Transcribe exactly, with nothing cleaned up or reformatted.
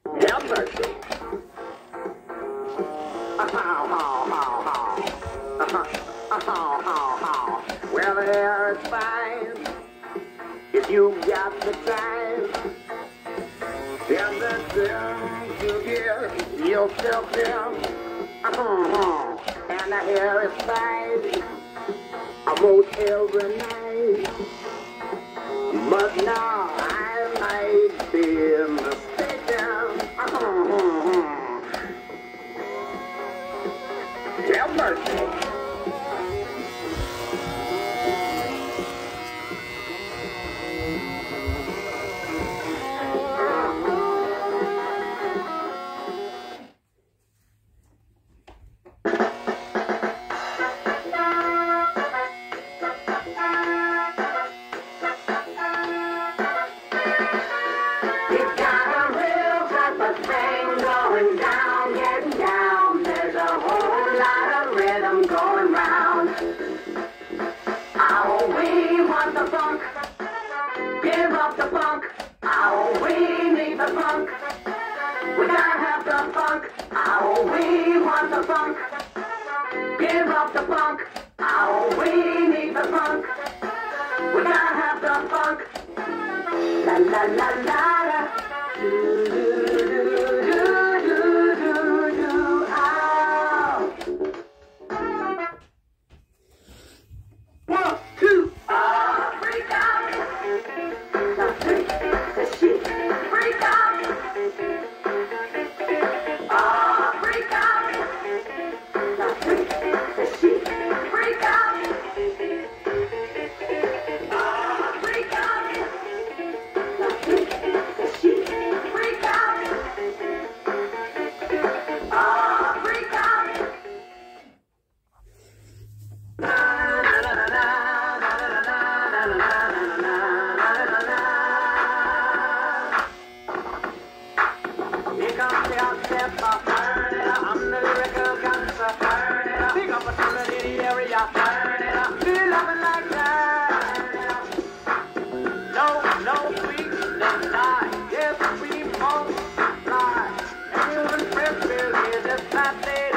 Have mercy. Well, the air is fine if you got the time. There's a thing to give yourself there. And the hair is fine almost every night. But now I might be mistaken. Have mercy. Give up the funk, oh, we need the funk. We gotta have the funk, oh, we want the funk. Give up the funk, oh, we need the funk. We gotta have the funk. La la la la la. Do do do do do do do. Oh. One, two. Oh, freak out. The freak, the chic, freak out. Oh, freak out. The freak, the chic, freak out. Oh, freak out. The freak, the chic, freak out. Oh, freak out. I'm the lyrical cancer. Big opportunity in the area. Feel loving like that. No, no, we don't die. Yes, we multiply. Everyone friends will hear this happy.